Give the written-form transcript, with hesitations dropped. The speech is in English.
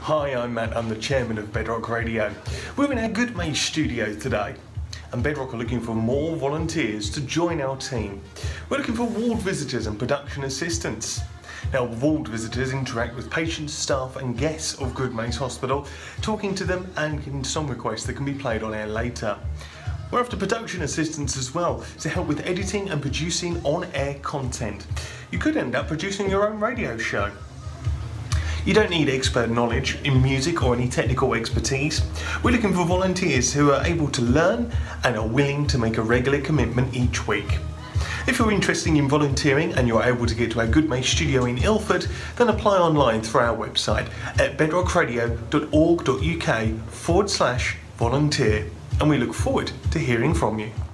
Hi, I'm Matt, I'm the chairman of Bedrock Radio. We're in our Goodmayes studio today, and Bedrock are looking for more volunteers to join our team. We're looking for ward visitors and production assistants. Now, ward visitors interact with patients, staff and guests of Goodmayes Hospital, talking to them and giving song requests that can be played on air later. We're after production assistants as well, to help with editing and producing on-air content. You could end up producing your own radio show. You don't need expert knowledge in music or any technical expertise. We're looking for volunteers who are able to learn and are willing to make a regular commitment each week. If you're interested in volunteering and you're able to get to our Goodmayes studio in Ilford, then apply online through our website at bedrockradio.org.uk/volunteer, and we look forward to hearing from you.